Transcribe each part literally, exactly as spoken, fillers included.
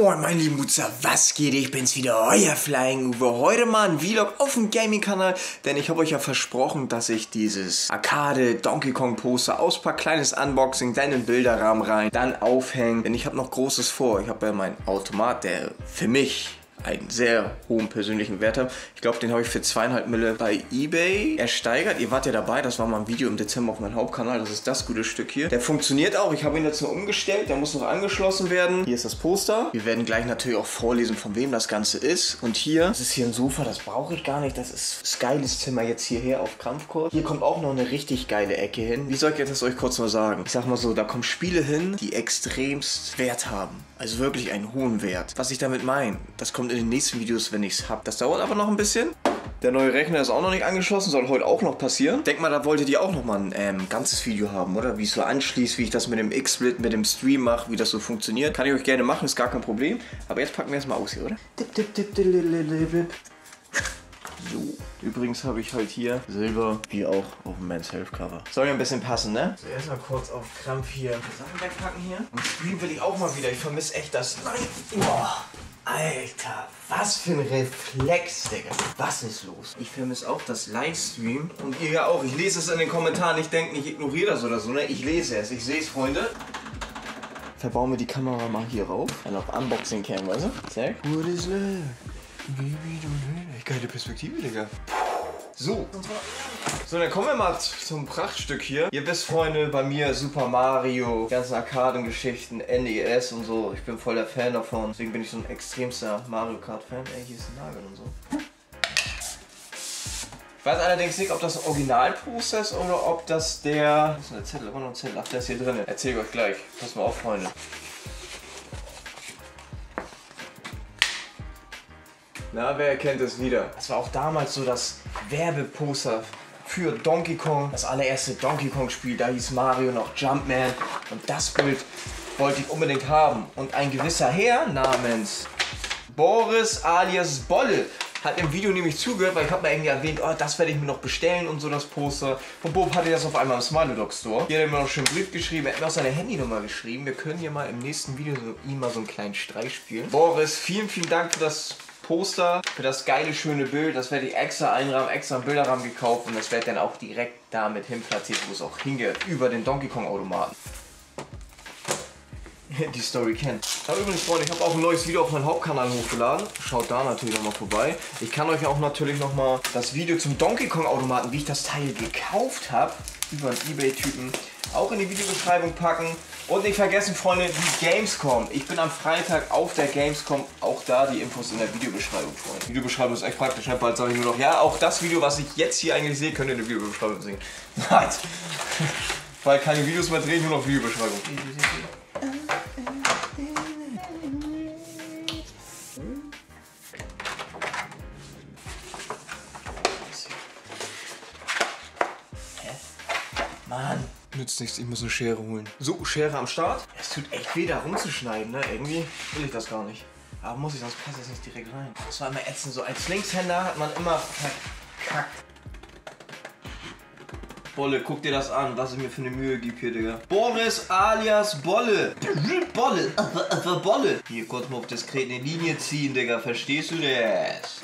Moin meine lieben Mutzer, was geht? Ich bin's wieder, euer Flying Uwe. Heute mal ein Vlog auf dem Gaming-Kanal, denn ich habe euch ja versprochen, dass ich dieses Arcade Donkey Kong Poster auspacke, kleines Unboxing, dann in den Bilderrahmen rein, dann aufhängen, denn ich habe noch Großes vor. Ich habe ja meinen Automat, der für mich einen sehr hohen persönlichen Wert hat. Ich glaube, den habe ich für zweieinhalb Mille bei eBay ersteigert. Ihr wart ja dabei, das war mal ein Video im Dezember auf meinem Hauptkanal. Das ist das gute Stück hier. Der funktioniert auch. Ich habe ihn jetzt nur umgestellt. Der muss noch angeschlossen werden. Hier ist das Poster. Wir werden gleich natürlich auch vorlesen, von wem das Ganze ist. Und hier, das ist hier ein Sofa, das brauche ich gar nicht. Das ist Skylys Zimmer jetzt hierher auf Kampfkurs. Hier kommt auch noch eine richtig geile Ecke hin. Wie soll ich jetzt das euch kurz mal sagen? Ich sag mal so, da kommen Spiele hin, die extremst Wert haben. Also wirklich einen hohen Wert. Was ich damit meine, das kommt in den nächsten Videos, wenn ich es habe. Das dauert aber noch ein bisschen. Der neue Rechner ist auch noch nicht angeschlossen, soll heute auch noch passieren. Denk mal, da wolltet ihr auch noch mal ein ähm, ganzes Video haben, oder? Wie es so anschließt, wie ich das mit dem X-Split, mit dem Stream mache, wie das so funktioniert. Kann ich euch gerne machen, ist gar kein Problem. Aber jetzt packen wir es mal aus hier, oder? So, übrigens habe ich halt hier Silber, wie auch auf dem Men's Health Cover. Soll ja ein bisschen passen, ne? So, erstmal kurz auf Krampf hier Sachen wegpacken hier. Und Stream will ich auch mal wieder. Ich vermisse echt das. Nein! Boah, Alter, was für ein Reflex, Digga. Was ist los? Ich vermisse auch das Livestream. Und ihr ja auch. Ich lese es in den Kommentaren. Ich denke, ich ignoriere das oder so, ne? Ich lese es. Ich sehe es, Freunde. Verbauen wir die Kamera mal hier rauf. Dann auf Unboxing Cam, weißt du? Zack. What is love? Geile Perspektive, Digga. So. So, dann kommen wir mal zum Prachtstück hier. Ihr wisst, Freunde, bei mir Super Mario, ganzen Arkaden-Geschichten, N E S und so. Ich bin voll der Fan davon. Deswegen bin ich so ein extremster Mario Kart-Fan. Ey, hier ist ein Nagel und so. Ich weiß allerdings nicht, ob das ein Originalposter ist oder ob das der... Was ist denn der Zettel? Immer noch ein Zettel. Ach, der ist hier drin. Erzähl ich euch gleich. Pass mal auf, Freunde. Na, wer erkennt es wieder? Das war auch damals so das Werbeposter für Donkey Kong. Das allererste Donkey Kong Spiel, da hieß Mario noch Jumpman. Und das Bild wollte ich unbedingt haben. Und ein gewisser Herr namens Boris alias Bolle hat im Video nämlich zugehört, weil ich habe mir irgendwie erwähnt, oh, das werde ich mir noch bestellen und so, das Poster. Und Bob hatte das auf einmal im Smiley Dog Store. Hier hat er mir noch schön einen Brief geschrieben, er hat mir auch seine Handynummer geschrieben. Wir können hier mal im nächsten Video so, ihm mal so einen kleinen Streich spielen. Boris, vielen, vielen Dank für das Poster, für das geile, schöne Bild. Das werde ich extra einrahmen, extra im Bilderrahmen gekauft und das werde dann auch direkt damit hin platziert, wo es auch hingehört, über den Donkey Kong Automaten. Die Story kennt. Aber übrigens, Freunde, ich habe auch ein neues Video auf meinem Hauptkanal hochgeladen. Schaut da natürlich nochmal vorbei. Ich kann euch auch natürlich nochmal das Video zum Donkey Kong Automaten, wie ich das Teil gekauft habe, über einen eBay-Typen, auch in die Videobeschreibung packen. Und nicht vergessen, Freunde, die Gamescom. Ich bin am Freitag auf der Gamescom. Auch da die Infos in der Videobeschreibung, Freunde. Die Videobeschreibung ist echt praktisch. Bald sage ich nur noch, ja, auch das Video, was ich jetzt hier eigentlich sehe, könnt ihr in der Videobeschreibung sehen. Nein. Weil keine Videos mehr drehen, nur noch Videobeschreibung. Mann. Nützt nichts, ich muss eine Schere holen. So, Schere am Start. Es tut echt weh, da rumzuschneiden, ne? Irgendwie will ich das gar nicht. Aber muss ich, sonst passt das nicht direkt rein. Das war immer ätzend. So als Linkshänder hat man immer verkackt. Bolle, guck dir das an, was ich mir für eine Mühe gebe hier, Digga. Boris alias Bolle. Bolle, Bolle. Hier, kurz mal auf diskret eine Linie ziehen, Digga. Verstehst du das?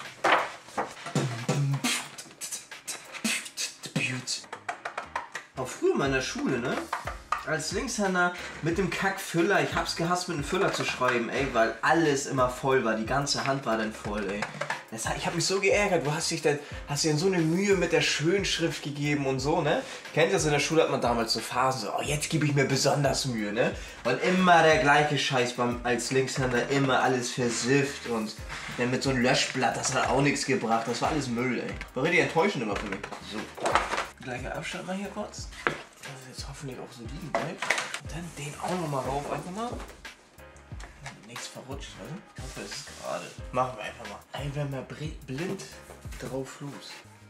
Auch früher in meiner Schule, ne? Als Linkshänder mit dem Kackfüller, ich hab's gehasst, mit dem Füller zu schreiben, ey, weil alles immer voll war, die ganze Hand war dann voll, ey. Das, ich hab mich so geärgert, du hast dich dann, hast dir so eine Mühe mit der Schönschrift gegeben und so, ne? Kennt ihr das, in der Schule hat man damals so Phasen, so, oh, jetzt gebe ich mir besonders Mühe, ne? Und immer der gleiche Scheiß beim, als Linkshänder, immer alles versifft und dann mit so einem Löschblatt, das hat auch nichts gebracht, das war alles Müll, ey. War richtig enttäuschend immer für mich. So. Gleicher Abstand mal hier kurz. Das ist jetzt hoffentlich auch so liegen bleibt. Und dann den auch noch mal rauf, einfach mal. Nichts verrutscht, ne? Ich hoffe, es ist gerade. Machen wir einfach mal. Einfach mal blind drauf los.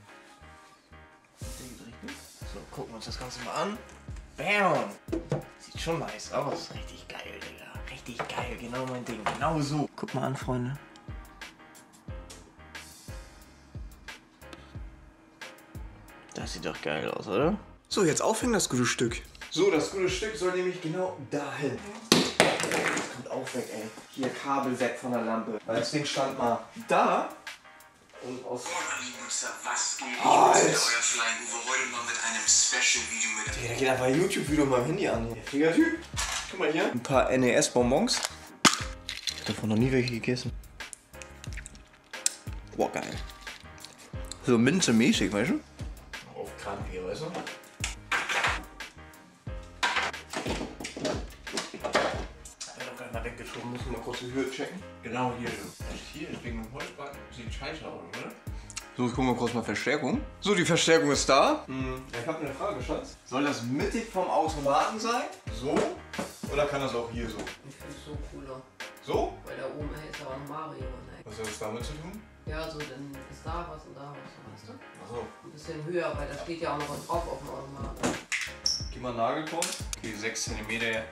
So, gucken wir uns das Ganze mal an. Bam! Sieht schon nice aus. Richtig geil, Digga. Richtig geil, genau mein Ding. Genau so. Guck mal an, Freunde. Das sieht doch geil aus, oder? So, jetzt aufhängen das gute Stück. So, das gute Stück soll nämlich genau dahin. das kommt auch weg, ey. Hier, Kabel weg von der Lampe. Weil das Ding stand mal da. Und aus... Was geht? Ich bin wieder euer Flying Uwe, heute mal mit einem Special-Video mit... Digga, da geht einfach ein YouTube-Video mit meinem Handy an hier. Heftiger Typ. Guck mal hier. Ein paar N E S-Bonbons. Ich hab davon noch nie welche gegessen. Boah, geil. So minzemäßig, weißt du? Auf Krank hier, weißt du? Ich hab doch gleich mal weggeschoben, müssen wir mal kurz die Höhe checken. Genau hier. Das hier ist wegen dem Holzbalken. Sieht scheiße aus, oder? So, ich guck mal kurz mal Verstärkung. So, die Verstärkung ist da. Hm. Ich habe eine Frage, Schatz. Soll das mittig vom Automaten sein? So? Oder kann das auch hier so? Ich finde es so cooler. So? Weil da oben ist aber noch Mario. Ne? Was hat das damit zu tun? Ja, so dann ist da was und da was, weißt du? Achso. Ein bisschen höher, weil da steht ja auch noch was drauf auf dem Automaten. Gib mal Nagelpunkt. Okay, sechs Zentimeter.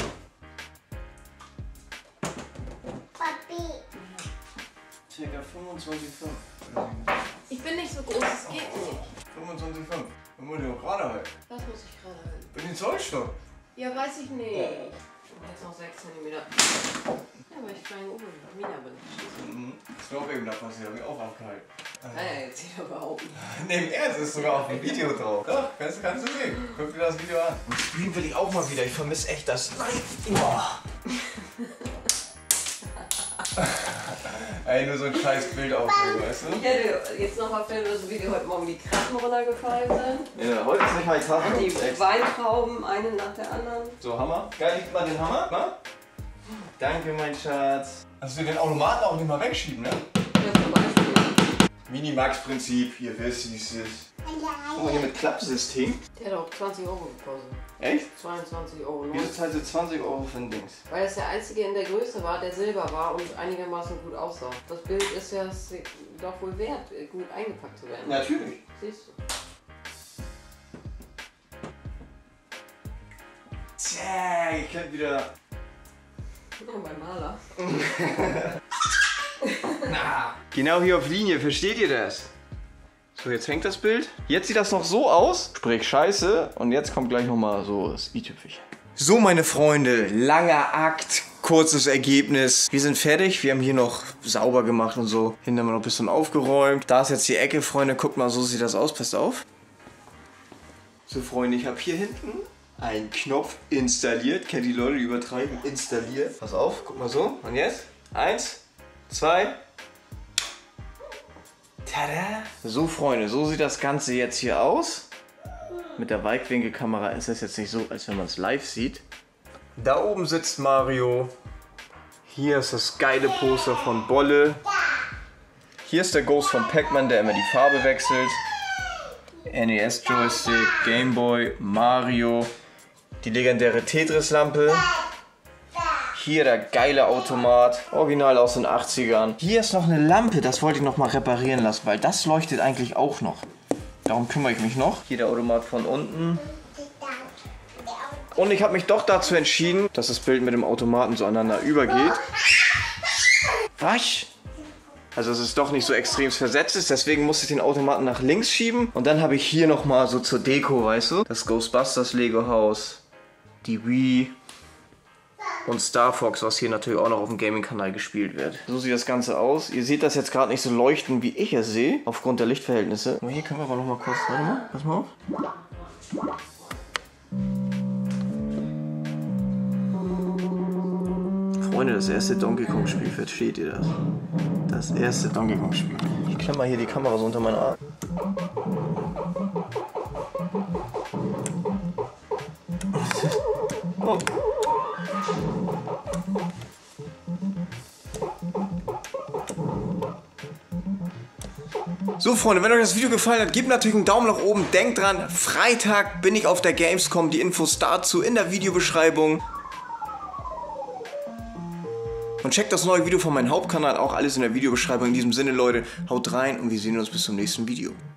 Papi. Circa fünfundzwanzig Komma fünf. Ich bin nicht so groß, es geht nicht. fünfundzwanzig Komma fünf. Dann muss ich auch gerade halten. Das muss ich gerade halten. Bin den Zollstock. Ja, weiß ich nicht. Und jetzt noch sechs Zentimeter. Ja, weil ich kleine Uwe Mina bin. Mhm. Ist mir auch eben da passiert, hab ich auch abgehalten. Hey, jetzt sieht aber auch nicht. Neben Ernst ist sogar auf dem Video drauf. Doch, kannst, kannst du sehen. Guck dir das Video an. Und Stream will ich auch mal wieder. Ich vermisse echt das. Nein! Boah. Ey, nur so ein scheiß Bild aufnehmen, weißt du? Ich hätte jetzt noch mal filmen müssen, wie die heute Morgen die Kratten runtergefallen sind. Ja, heute ist nicht mein Tag. Und die Weintrauben, eine nach der anderen. So, Hammer. Geil, gib mal den Hammer. Na? Danke, mein Schatz. Also den Automaten auch nicht mal wegschieben, ne? Ja, zum Beispiel. Minimax-Prinzip, hier, wer ist dieses? Guck mal hier mit Klappsystem. Der hat auch zwanzig Euro gekostet. Echt? zweiundzwanzig Euro. Wieso zahlt sie zwanzig Euro für ein Dings? Weil es der einzige in der Größe war, der silber war und einigermaßen gut aussah. Das Bild ist ja doch wohl wert, gut eingepackt zu werden. Natürlich. Siehst du. Tja, ich könnte wieder... Oh, beim Maler. Na. Genau hier auf Linie, versteht ihr das? So, jetzt hängt das Bild. Jetzt sieht das noch so aus. Sprich scheiße. Und jetzt kommt gleich nochmal so das i-Tüpfelchen. So, meine Freunde, langer Akt, kurzes Ergebnis. Wir sind fertig. Wir haben hier noch sauber gemacht und so. Hinten haben wir noch ein bisschen aufgeräumt. Da ist jetzt die Ecke, Freunde. Guckt mal, so sieht das aus. Passt auf. So, Freunde, ich habe hier hinten einen Knopf installiert. Kennt die Leute, die übertreiben? Installiert. Pass auf, guck mal so. Und jetzt? Eins, zwei. Tada! So, Freunde, so sieht das Ganze jetzt hier aus. Mit der Weitwinkelkamera ist es jetzt nicht so, als wenn man es live sieht. Da oben sitzt Mario. Hier ist das geile Poster von Bolle. Hier ist der Ghost von Pac-Man, der immer die Farbe wechselt. N E S-Joystick, Gameboy, Mario. Die legendäre Tetris-Lampe. Hier der geile Automat, original aus den achtzigern. Hier ist noch eine Lampe, das wollte ich noch mal reparieren lassen, weil das leuchtet eigentlich auch noch. Darum kümmere ich mich noch. Hier der Automat von unten. Und ich habe mich doch dazu entschieden, dass das Bild mit dem Automaten so aneinander übergeht. Was? Also dass es doch nicht so extrem versetzt ist, deswegen musste ich den Automaten nach links schieben. Und dann habe ich hier noch mal so zur Deko, weißt du? Das Ghostbusters Lego Haus, die Wii. Und Star Fox, was hier natürlich auch noch auf dem Gaming-Kanal gespielt wird. So sieht das Ganze aus. Ihr seht das jetzt gerade nicht so leuchten, wie ich es sehe, aufgrund der Lichtverhältnisse. Hier können wir aber noch mal kurz, warte mal, pass mal auf. Freunde, das erste Donkey Kong-Spiel, versteht ihr das? Das erste Donkey Kong-Spiel. Ich klemmer hier die Kamera so unter meinen Arm. Oh. So, Freunde, wenn euch das Video gefallen hat, gebt natürlich einen Daumen nach oben. Denkt dran, Freitag bin ich auf der Gamescom. Die Infos dazu in der Videobeschreibung. Und checkt das neue Video von meinem Hauptkanal, auch alles in der Videobeschreibung. In diesem Sinne, Leute, haut rein und wir sehen uns bis zum nächsten Video.